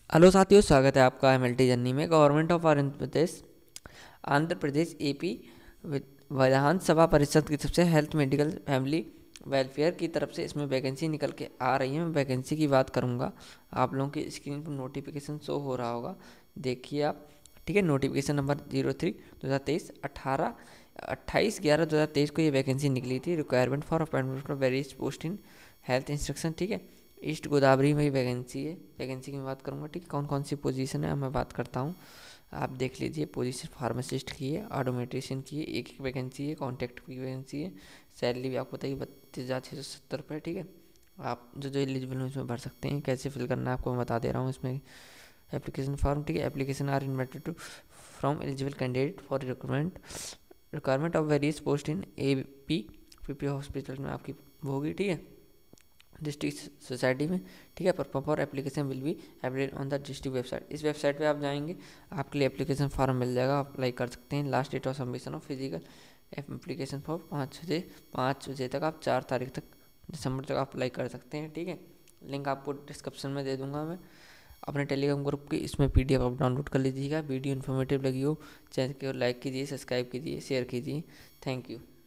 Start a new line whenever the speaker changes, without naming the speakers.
Hello साथियों, स्वागत है आपका एमएलटी जर्नी में। Government of Andhra Pradesh AP विधानसभा परिषद की तरफ से हेल्थ मेडिकल फैमिली वेलफेयर की तरफ से इसमें वैकेंसी निकल के आ रही है। मैं वैकेंसी की बात करूंगा। आप लोगों की स्क्रीन पर नोटिफिकेशन शो हो रहा होगा, देखिए आप। ठीक है, नोटिफिकेशन नंबर 03/2023 28/11/2023 को ये वैकेंसी निकली थी। Requirement for appointment for various post in health instruction. ठीक है, ईस्ट गोदावरी में ही वैकेंसी है। वैकेंसी की मैं बात करूँगा। ठीक है, कौन कौन सी पोजीशन है मैं बात करता हूँ, आप देख लीजिए। पोजीशन फार्मासिस्ट की है, ऑटोमेट्रिशियन की है, एक वैकेंसी है। कॉन्ट्रैक्ट की वैकेंसी है। सैलरी भी आपको बताइए 32,670 रुपये। ठीक है, आप जो एलिजिबल हैं उसमें भर सकते हैं। कैसे फिल करना है आपको मैं बता दे रहा हूँ इसमें। एप्लीकेशन फॉर्म, ठीक है, application are invited to from eligible candidate for requirement of various post in PP hospital में आपकी वो होगी। ठीक है, डिस्ट्रिक्ट सोसाइटी में। ठीक है, पर for application will be available on the district website. इस वेबसाइट पे आप जाएंगे, आपके लिए एप्लीकेशन फॉर्म मिल जाएगा, आप अप्लाई कर सकते हैं। Last date of submission of physical application form 5 बजे तक, आप 4 तारीख तक दिसंबर तक आप अप्लाई कर सकते हैं। ठीक है, लिंक आपको डिस्क्रिप्शन में दे दूंगा मैं अपने टेलीग्राम ग्रुप की। इसमें पीडीएफ आप डाउनलोड कर लीजिएगा। वीडियो इन्फॉर्मेटिव लगी हो चैनल को लाइक कीजिए, सब्सक्राइब कीजिए, शेयर कीजिए। Thank you.